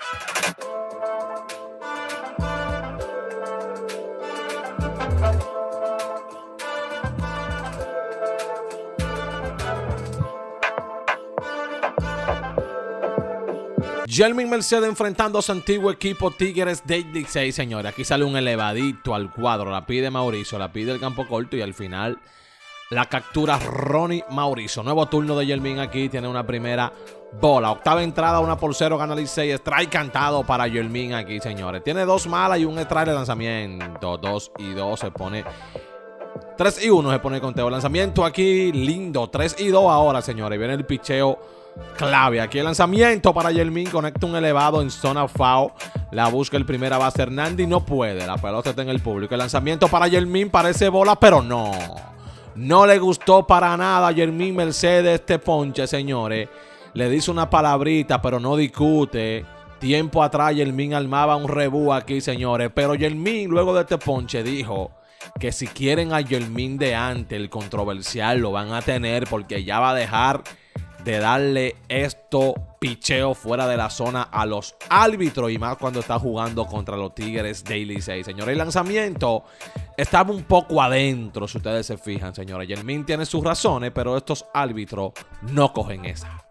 Yelmin Mercedes enfrentando a su antiguo equipo Tigres de 16, señores. Aquí sale un elevadito al cuadro. La pide Mauricio, la pide el campo corto y al final la captura Ronnie Mauricio. Nuevo turno de Yelmin aquí. Tiene una primera bola. Octava entrada, 1-0, gana Licey. Strike cantado para Yelmin aquí, señores. Tiene 2 malas y un strike de lanzamiento. 2-2 se pone. 3-1 se pone el conteo. Lanzamiento aquí lindo. 3-2 ahora, señores. Viene el picheo clave. Aquí el lanzamiento para Yelmin. Conecta un elevado en zona foul. La busca el primera base Hernández. No puede. La pelota está en el público. El lanzamiento para Yelmin. Parece bola, pero no. No le gustó para nada a Yelmin Mercedes este ponche, señores. Le dice una palabrita, pero no discute. Tiempo atrás Yelmin armaba un rebú aquí, señores. Pero Yelmin, luego de este ponche, dijo que si quieren a Yelmin de antes, el controversial, lo van a tener porque ya va a dejar de darle esto picheo fuera de la zona a los árbitros y más cuando está jugando contra los Tigres de Licey. Señores, el lanzamiento estaba un poco adentro, si ustedes se fijan, señores. Yelmin tiene sus razones, pero estos árbitros no cogen esa.